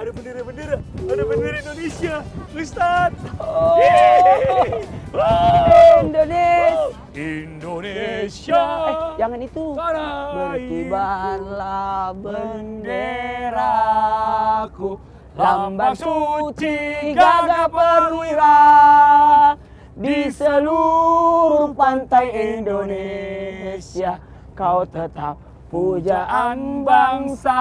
Ada bendera-bendera. Ada bendera Indonesia. Ustaz. Oh. Indonesia. Indonesia. Jangan itu. Berkibarlah benderaku, lambang suci gagah perwira di seluruh pantai Indonesia. Kau tetap pujaan bangsa.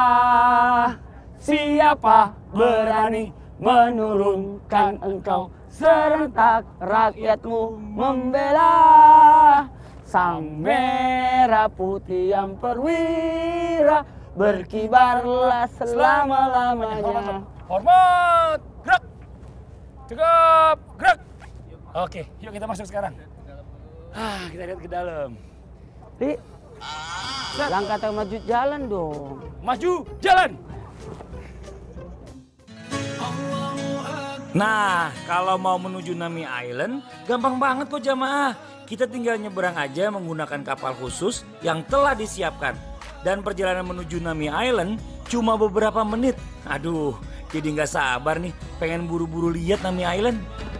Siapa berani menurunkan engkau? Serentak rakyatmu membela sang merah putih yang perwira, berkibarlah selama-lamanya. Hormat. Gerak. Tegap. Gerak. Oke, yuk kita masuk sekarang. Kita lihat ke dalam. Ri, langkah tak maju jalan dong. Maju, jalan. Nah, kalau mau menuju Nami Island, gampang banget kok jamaah. Kita tinggal nyeberang aja menggunakan kapal khusus yang telah disiapkan. Dan perjalanan menuju Nami Island cuma beberapa menit. Aduh, jadi nggak sabar nih pengen buru-buru lihat Nami Island.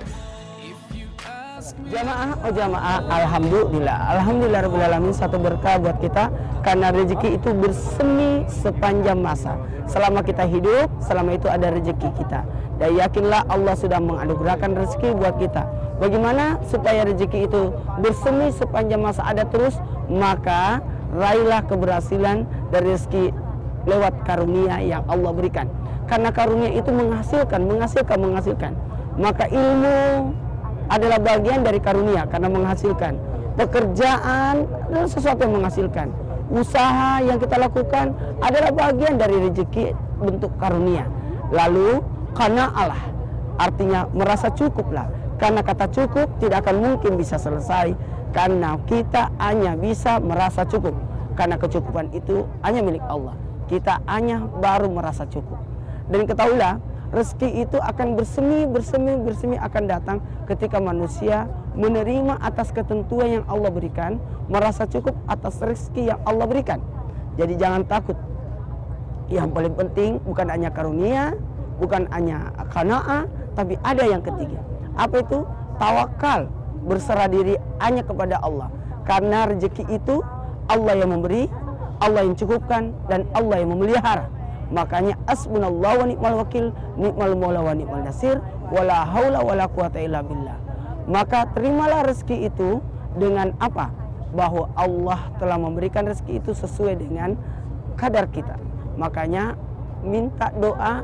Jamaah, alhamdulillah rabbil alamin, satu berkah buat kita karena rezeki itu bersemi sepanjang masa. Selama kita hidup, selama itu ada rezeki kita. Dan yakinlah Allah sudah menganugerahkan rezeki buat kita. Bagaimana supaya rezeki itu bersemi sepanjang masa ada terus? Maka raihlah keberhasilan dari rezeki lewat karunia yang Allah berikan. Karena karunia itu menghasilkan. Maka ilmu adalah bagian dari karunia karena menghasilkan. Pekerjaan adalah sesuatu yang menghasilkan. Usaha yang kita lakukan adalah bagian dari rezeki bentuk karunia. Lalu karena Allah, artinya merasa cukuplah. Karena kata cukup tidak akan mungkin bisa selesai karena kita hanya bisa merasa cukup. Karena kecukupan itu hanya milik Allah. Kita hanya baru merasa cukup. Dan ketahuilah, rezeki itu akan bersemi akan datang ketika manusia menerima atas ketentuan yang Allah berikan, merasa cukup atas rezeki yang Allah berikan. Jadi jangan takut. Yang paling penting bukan hanya karunia, bukan hanya qanaah, tapi ada yang ketiga. Apa itu? Tawakal, berserah diri hanya kepada Allah. Karena rezeki itu Allah yang memberi, Allah yang cukupkan, dan Allah yang memelihara. Makanya asbunallahu wa ni'mal wakil, ni'mal maula wa ni'mal nasir, wala haula wala quwata illa billah. Maka terimalah rezeki itu dengan apa? Bahwa Allah telah memberikan rezeki itu sesuai dengan kadar kita. Makanya minta doa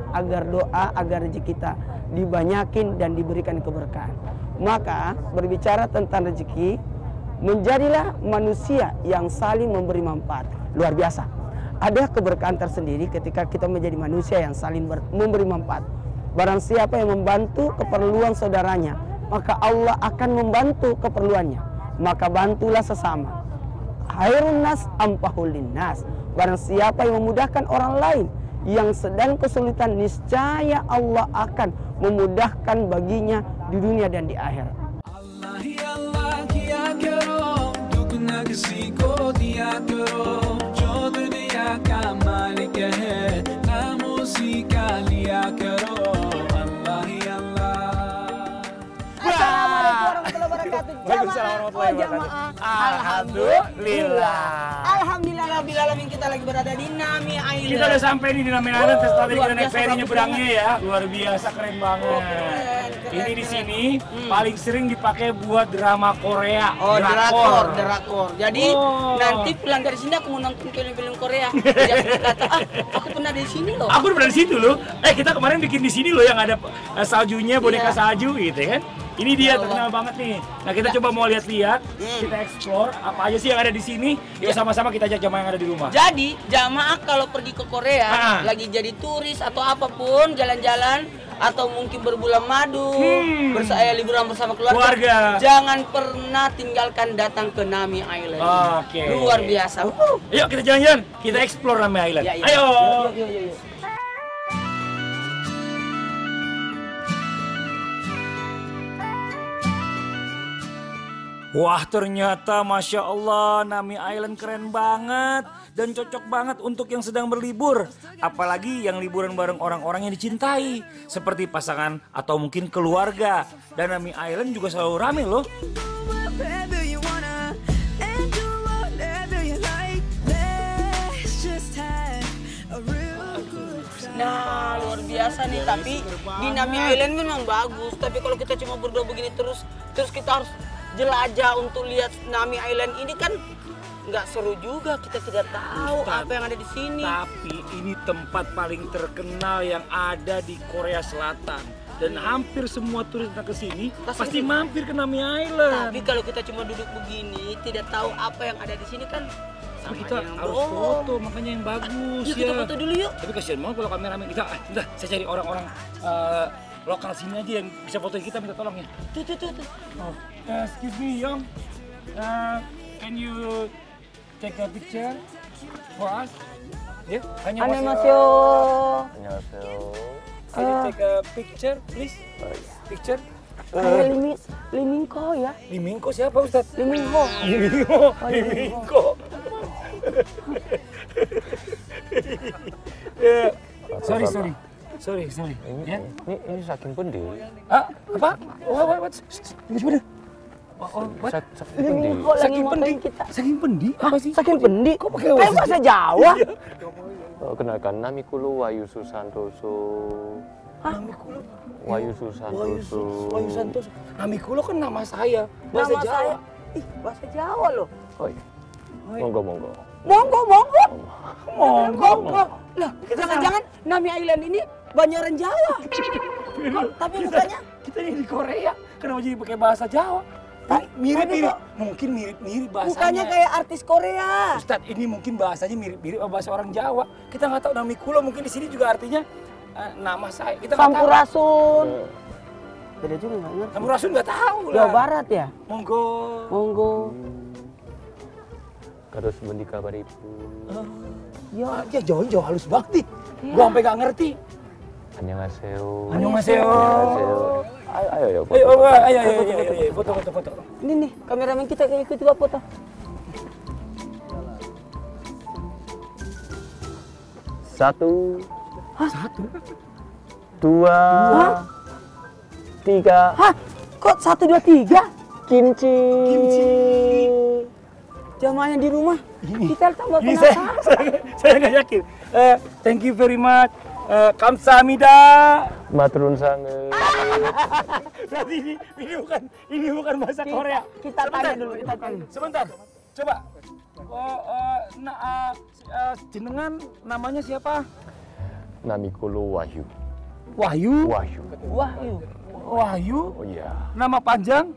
agar rezeki kita dibanyakin dan diberikan keberkahan. Maka berbicara tentang rezeki, menjadilah manusia yang saling memberi manfaat. Luar biasa. Ada keberkahan tersendiri ketika kita menjadi manusia yang saling memberi manfaat. Barang siapa yang membantu keperluan saudaranya, maka Allah akan membantu keperluannya. Maka bantulah sesama. Khairun nas ampahul linnas. Barang siapa yang memudahkan orang lain yang sedang kesulitan, niscaya Allah akan memudahkan baginya di dunia dan di akhirat. Allah ya Allah kiya karo, dugna kisi ko diya karo, jo duniya ka malik hai, na musika liya karo. Allah ya Allah. Assalamualaikum warahmatullahi wabarakatuh. Waalaikumsalam warahmatullahi wabarakatuh. Alhamdulillah. Alhamdulillah rabbil alamin, kita lagi berada di Nami Island. Kita udah sampai nih di Nami Island. Tadi kita naik ferry nyebrangnya ya. Luar biasa, keren banget. Ini di sini paling sering dipakai buat drama Korea. Oh, drakor. Jadi nanti pulang dari sini aku mau nonton film-film Korea. Jangan kata, aku pernah di sini loh. Aku pernah di situ loh. Kita kemarin bikin di sini loh yang ada saljunya, boneka salju gitu kan. Ini dia terkenal banget nih. Nah, kita coba mau lihat-lihat, kita explore apa aja sih yang ada di sini. Yuk sama-sama kita ajak jamaah yang ada di rumah. Jadi, jamaah kalau pergi ke Korea, lagi jadi turis atau apapun, jalan-jalan atau mungkin berbulan madu, liburan bersama keluarga, jangan pernah tinggalkan datang ke Nami Island. Oke. Luar biasa. Yuk kita jalan-jalan, kita explore Nami Island. Ayo. Yuk. Wah ternyata Masya Allah Nami Island keren banget dan cocok banget untuk yang sedang berlibur. Apalagi yang liburan bareng orang-orang yang dicintai. Seperti pasangan atau mungkin keluarga. Dan Nami Island juga selalu rame loh. Wherever you wanna and do whatever you like. Let's just have a real good time. Nah, luar biasa nih. Tapi di Nami Island memang bagus. Tapi kalau kita cuma berdua begini terus kita harus jelajah untuk lihat Nami Island ini kan nggak seru juga. Kita tidak tahu Ustaz, apa yang ada di sini. Tapi ini tempat paling terkenal yang ada di Korea Selatan. Dan hampir semua turis datang ke sini pasti mampir ke Nami Island. Tapi kalau kita cuma duduk begini, tidak tahu apa yang ada di sini kan. Tapi kita harus foto, makanya yang bagus Yuk kita foto dulu yuk. Tapi kasihan banget kalau kameramen kita. Bentar, saya cari orang-orang lokal sini aja yang bisa fotoin kita, minta tolong ya. Tuh. Oh, excuse me, Young. Can you take a picture for us? Yeah, 안녕하세요. 안녕하세요. Can you take a picture, please? Picture? Kayak Limingko ya? Limingko siapa, Ustaz? Limingko. Limingko. Sorry. Ya? Ini saking pendi. Apa? What? Gimana? Saking pendi. Limingko lagi motoin kita. Saking pendi? Apa sih? Saking pendi? Kok pakai Kayak bahasa Jawa. Kenalkan, namiku Wahyu Susantoso. Namikulo. Wahyu Susantoso. Wahyu Santoso. Namikulo kan nama saya. Bahasa Nama Jawa. saya. Ih, bahasa Jawa loh. Oh iya. Monggo. Monggo. Monggo. Lah, jangan Nami Island ini Banyaran Jawa. Tapi mukanya kita ini di Korea. Kenapa jadi pakai bahasa Jawa? Mirip-mirip. Mungkin mirip-mirip bahasanya. mukanya kayak artis Korea. Ustadz, ini mungkin bahasanya mirip-mirip sama bahasa orang Jawa. Kita nggak tahu Namikulo, mungkin di sini juga artinya nama saya. Kita nggak tahu. Sampurasun. Beda juga nggak ngerti. Sampurasun nggak tahu lah. Jawa Barat ya? Monggo. Terus bendi kabar ibu. Ya jauh halus banget nih. Gua sampai nggak ngerti. Annyeonghaseyo. Annyeonghaseyo. Ayo. Ayo, foto. Ini nih, kameramen kita ikut juga foto. Satu. Satu. Dua. Tiga. Hah? Kok 1, 2, 3? Kimchi. Jamaahnya di rumah. Kita tambah Ini penasaran. saya nggak yakin. Thank you very much. Kamsahamnida. Maturun sange. Berarti ini bukan bahasa Korea. Kita tanya dulu, kita tanya. Sebentar. Coba. Jenengan namanya siapa? Namikulo Wahyu. Wahyu. Wahyu. Oh iya. Nama panjang?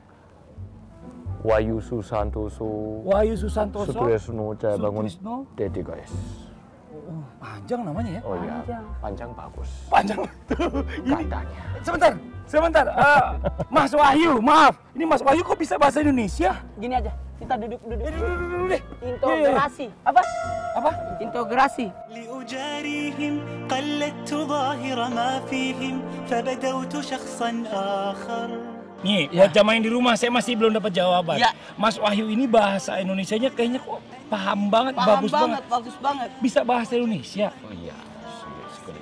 Wahyu Susantoso. Wahyu Susantoso. Sutresno Bangun Sutresno. Dedi guys. Panjang namanya ya? Oh iya. Panjang bagus. Panjang. Ini Katanya. sebentar. Mas Wahyu, maaf. Ini Mas Wahyu kok bisa bahasa Indonesia? Gini aja, kita duduk Duduk deh. Integrasi. Apa? Integrasi. لأجاريهم قلدت ظاهر ما فيهم فبدوت شخصا آخر. Nih, buat jamaah yang di rumah, saya masih belum dapat jawaban. Ya. Mas Wahyu ini bahasa Indonesianya kayaknya kok paham banget, bagus banget. Bisa bahasa Indonesia. Oh iya. Sekali.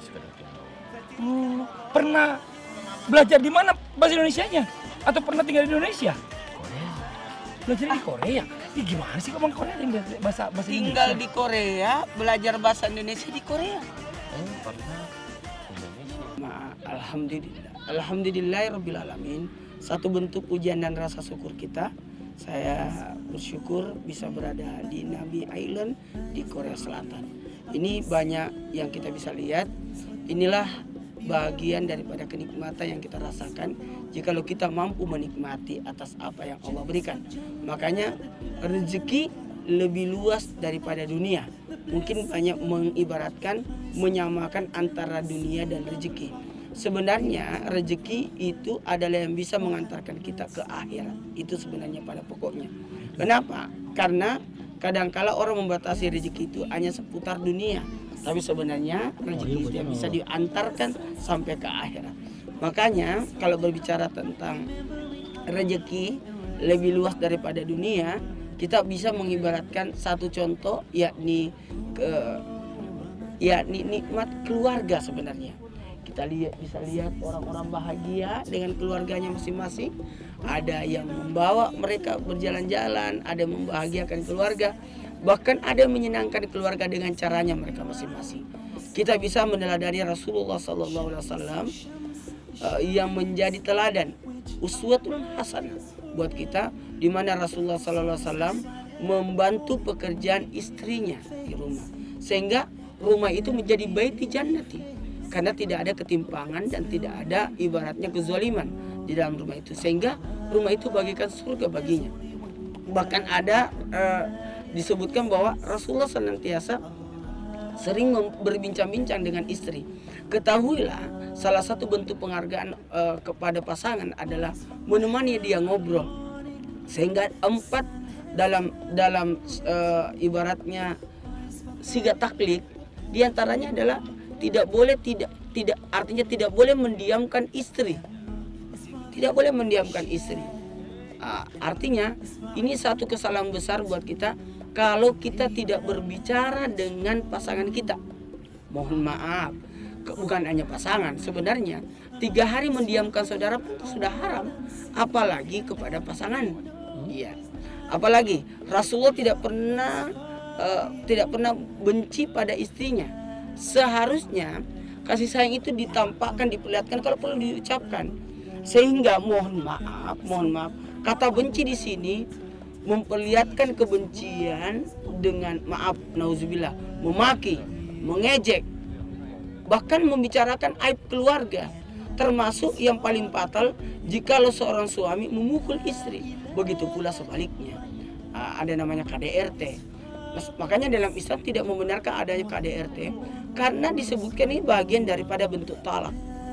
Pernah belajar di mana bahasa Indonesianya? Atau pernah tinggal di Indonesia? Korea. Belajar di Korea? Ih, gimana sih ngomong Korea yang bahasa Tinggal Indonesia? di Korea, belajar bahasa Indonesia di Korea. Pernah Indonesia. Alhamdulillahirabbil alamin. Satu bentuk pujian dan rasa syukur kita. Saya bersyukur bisa berada di Nami Island di Korea Selatan. Ini banyak yang kita bisa lihat. Inilah bagian daripada kenikmatan yang kita rasakan jikalau kita mampu menikmati atas apa yang Allah berikan. Makanya rezeki lebih luas daripada dunia. Mungkin banyak mengibaratkan, menyamakan antara dunia dan rezeki. Sebenarnya rezeki itu adalah yang bisa mengantarkan kita ke akhirat. Itu sebenarnya pada pokoknya. Kenapa? Karena kadangkala orang membatasi rezeki itu hanya seputar dunia. Tapi sebenarnya rezeki itu yang bisa diantarkan sampai ke akhirat. Makanya kalau berbicara tentang rezeki, lebih luas daripada dunia, kita bisa mengibaratkan satu contoh, yakni nikmat keluarga sebenarnya. Kita bisa lihat orang-orang bahagia dengan keluarganya masing-masing. Ada yang membawa mereka berjalan-jalan, ada yang membahagiakan keluarga, bahkan ada yang menyenangkan keluarga dengan caranya mereka masing-masing. Kita bisa meneladani Rasulullah SAW yang menjadi teladan, uswatun hasanah buat kita, di mana Rasulullah SAW membantu pekerjaan istrinya di rumah, sehingga rumah itu menjadi baiti jannati, karena tidak ada ketimpangan dan tidak ada ibaratnya kezaliman di dalam rumah itu, sehingga rumah itu bagikan surga baginya. Bahkan ada disebutkan bahwa Rasulullah senantiasa sering berbincang-bincang dengan istri. Ketahuilah, salah satu bentuk penghargaan kepada pasangan adalah menemani dia ngobrol, sehingga dalam ibaratnya sigat taklid, diantaranya adalah tidak boleh mendiamkan istri. Tidak boleh mendiamkan istri. Artinya ini satu kesalahan besar buat kita kalau kita tidak berbicara dengan pasangan kita. Mohon maaf, bukan hanya pasangan, sebenarnya 3 hari mendiamkan saudara pun sudah haram, apalagi kepada pasangan. Iya. Apalagi Rasulullah tidak pernah benci pada istrinya. Seharusnya kasih sayang itu ditampakkan, diperlihatkan kalau perlu diucapkan. Sehingga mohon maaf, kata benci di sini memperlihatkan kebencian dengan nauzubillah, memaki, mengejek, bahkan membicarakan aib keluarga, termasuk yang paling fatal jikalau seorang suami memukul istri. Begitu pula sebaliknya. Ada namanya KDRT. Makanya dalam Islam tidak membenarkan adanya KDRT karena disebutkan ini bagian daripada bentuk talak.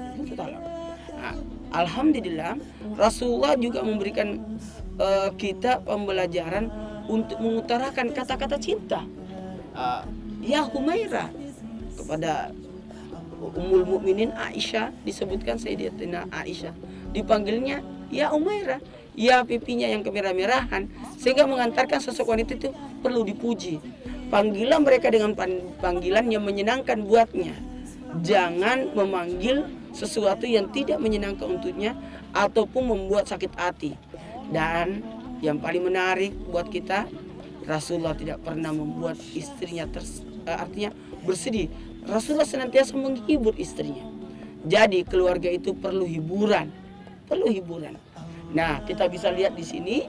Alhamdulillah, Rasulullah juga memberikan kita pembelajaran untuk mengutarakan kata-kata cinta. Ya Humairah, kepada Ummul Mukminin Aisyah, disebutkan Sayyidatina Aisyah dipanggilnya ya Umairah, ya pipinya yang kemerah-merahan, sehingga mengantarkan sosok wanita itu perlu dipuji. Panggilan mereka dengan panggilan yang menyenangkan buatnya. Jangan memanggil sesuatu yang tidak menyenangkan untuknya ataupun membuat sakit hati. Dan yang paling menarik buat kita, Rasulullah tidak pernah membuat istrinya artinya bersedih. Rasulullah senantiasa menghibur istrinya. Jadi keluarga itu perlu hiburan, Nah, kita bisa lihat di sini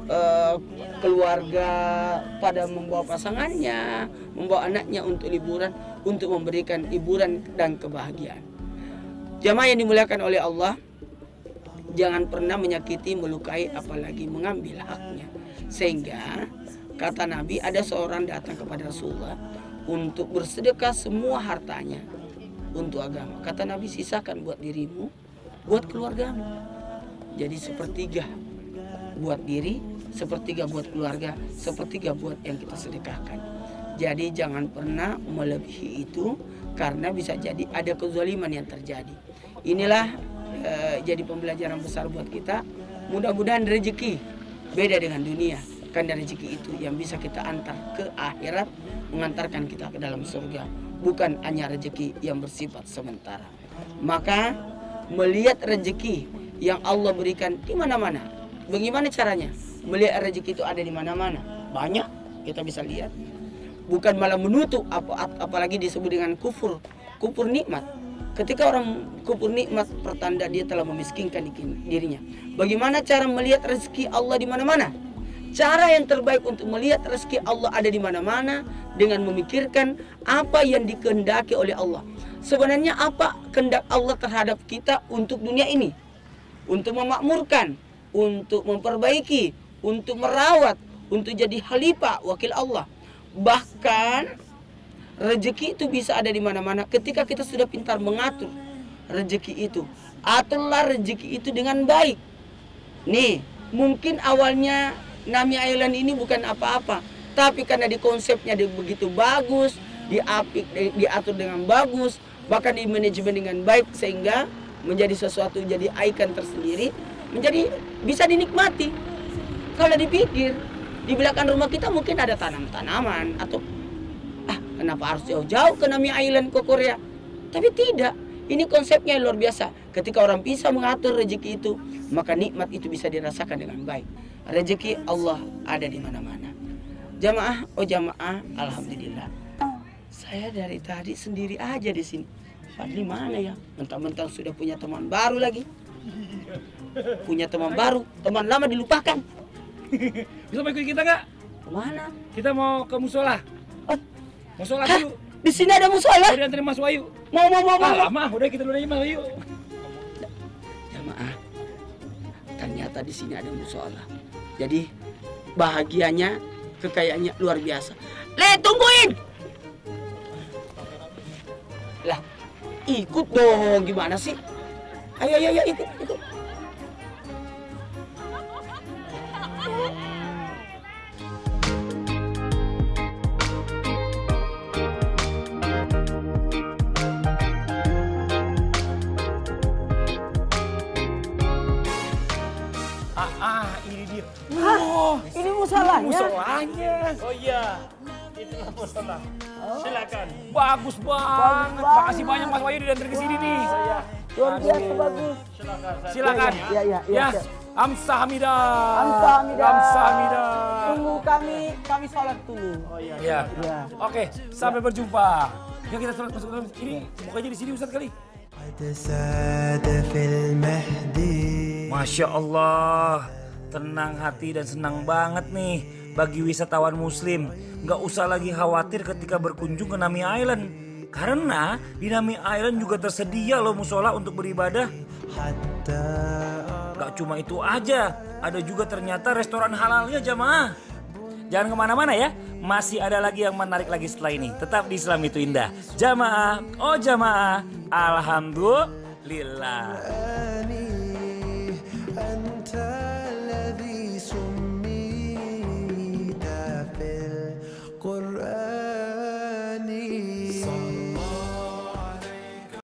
keluarga pada membawa pasangannya, membawa anaknya untuk liburan, untuk memberikan hiburan dan kebahagiaan. Jamaah yang dimuliakan oleh Allah, jangan pernah menyakiti, melukai, apalagi mengambil haknya. Sehingga kata Nabi, ada seorang datang kepada Rasulullah untuk bersedekah semua hartanya untuk agama. Kata Nabi, sisakan buat dirimu, buat keluargamu. Jadi 1/3 buat diri, 1/3 buat keluarga, 1/3 buat yang kita sedekahkan. Jadi jangan pernah melebihi itu, karena bisa jadi ada kezaliman yang terjadi. Inilah jadi pembelajaran besar buat kita. Mudah-mudahan rezeki beda dengan dunia, karena rezeki itu yang bisa kita antar ke akhirat, mengantarkan kita ke dalam surga, bukan hanya rezeki yang bersifat sementara. Maka melihat rezeki yang Allah berikan di mana-mana. Bagaimana caranya? Melihat rezeki itu ada di mana-mana. Banyak kita bisa lihat. Bukan malah menutup, apalagi disebut dengan kufur nikmat. Ketika orang kufur nikmat, pertanda dia telah memiskinkan dirinya. Bagaimana cara melihat rezeki Allah di mana-mana? Cara yang terbaik untuk melihat rezeki Allah ada di mana-mana dengan memikirkan apa yang dikehendaki oleh Allah. Sebenarnya apa kehendak Allah terhadap kita untuk dunia ini? Untuk memakmurkan, untuk memperbaiki, untuk merawat, untuk jadi khalifah, wakil Allah. Bahkan rezeki itu bisa ada di mana-mana ketika kita sudah pintar mengatur rezeki itu. Aturlah rezeki itu dengan baik. Nih, mungkin awalnya Nami Island ini bukan apa-apa, tapi karena di konsepnya begitu bagus, diatur dengan bagus, bahkan di manajemen dengan baik, sehingga menjadi sesuatu, jadi ikon tersendiri, menjadi bisa dinikmati. Kalau dipikir, di belakang rumah kita mungkin ada tanam-tanaman atau kenapa harus jauh-jauh ke Nami Island ke Korea? Tapi tidak. Ini konsepnya luar biasa. Ketika orang bisa mengatur rezeki itu, maka nikmat itu bisa dirasakan dengan baik. Rezeki Allah ada di mana-mana. Jamaah, jamaah, alhamdulillah. Saya dari tadi sendiri aja di sini. Fadli mana ya? Mentang-mentang sudah punya teman baru lagi. Punya teman baru, teman lama dilupakan. Bisa mau ikut kita nggak? Kemana? Kita mau ke musola. Musola Hah? dulu. Di sini ada musola? Mau dianterin Mas Wahyu. Mau. Mah, udah kita dulu aja Mas Wahyu. Jamaah, ternyata di sini ada musola. Jadi bahagianya, kekayaannya luar biasa. Tungguin! Lah, ikut dong, gimana sih? Ayo, ikut. Ini dia. Ini musolanya? Musolanya. Oh iya, itulah musola. Silakan. Bagus banget. Makasih banyak Mas Wahyu diantar ke sini nih. Luar biasa bagus. Silakan. Ya. Amsahamida. Amsahamida. Tunggu kami sholat dulu. Oh iya. Ya. Oke, sampai berjumpa. Yuk kita sholat masuk ke dalam. Ini bukanya di sini Ustaz kali. Masya Allah, tenang hati dan senang banget nih bagi wisatawan muslim. Nggak usah lagi khawatir ketika berkunjung ke Nami Island. Karena di Nami Island juga tersedia loh musola untuk beribadah. Gak cuma itu aja, ada juga ternyata restoran halalnya jamaah. Jangan kemana-mana ya, masih ada lagi yang menarik lagi setelah ini. Tetap di Islam itu indah. Jamaah, jamaah, alhamdulillah.